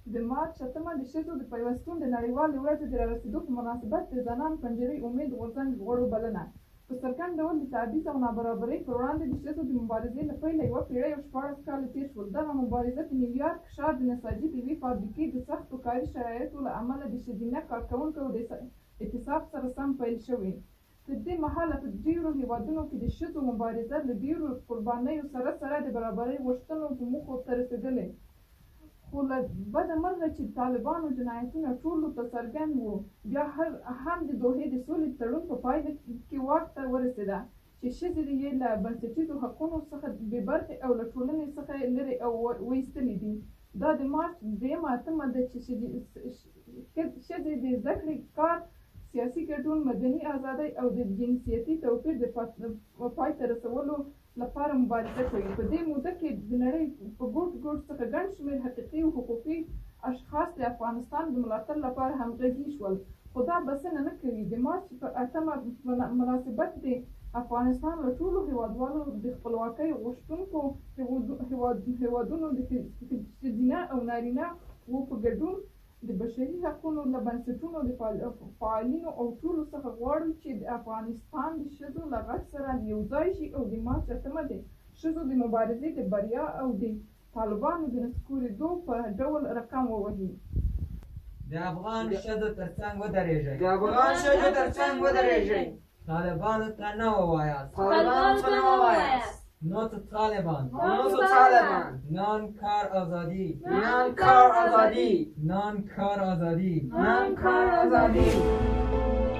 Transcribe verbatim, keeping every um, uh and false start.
د مارچ اتمه د ښځو د پیوستون د نړیوالې ورځې د رارسېدو په مناسبت د ځوانانو پنجرې امید غورځنګ غړو بلنه. په څرګند ډول د تبعیض او نابرابرۍ پر وړاندې د ښځو د مبارزې له پیله یوه پېړۍ او شپاړس کاله تېر شول. دغه مبارزه د نیویارک ښار د نساجي د یوې فابریکې د سختو کاري شرایطو له امله د ښځینه کارکوونکو د اعتصاب سره سم پیل شوې. تر دې مهاله په ډېرو هېوادونو کې د ښځو مبارزه له ډېرو قربانیو سره سره د برابرۍ غوښتنو په موخو ته رسېدلې، خو له بده مرغه چې طالبانو جنایتونه ټولو ته څرګند وو، بیا هم د دوحې د سولې تړون په پایله کې واک ته ورسېده چې ښځې یې له بنسټیزو حقونو څخه بې برخې او له ټولنې څخه لرې او وایستلې دي. دا د مارچ درېیمه اتمه ده چې ښځې د زده کړې، کار، سیاسي ګډون، مدني ازادۍ او د جنسیتي توپیر د پای ته رسولو لپاره مبارزه کوي. په دې موده کې د نړۍ په ګوټ ګوټ څخه ګڼ شمېر حقیقي او حقوقي اشخاص د افغانستان د ملاتړ لپاره همغږي شول، خو دا بسنه نه کوي. د مارچ په اتمه مناسبت د افغانستان له ټولو هېوادوالو د خپلواکۍ غوښتونکو هېوادونو د ښځینه او نارینه وو په ګډون د بشري حقونو له بنسټونو د فعالینو او ټولو څخه غواړو چې د افغانستان د ښځو له غږ سره یو ځای شي او د مارچ اتمه د ښځو د مبارزې د بریا او د طالبانو د نسکورېدو په ډول رقم ووهي. د افغان ښځو تر څنګ ودرېږئ. د افغان ښځو تر څنګ ودرېږئ. طالبانو ته نه ووایاست. طالبانو ته نه ووایاست. No to Taliban. No to Taliban. Non-car azadi. Non-car azadi. Non-car azadi. Non-car azadi.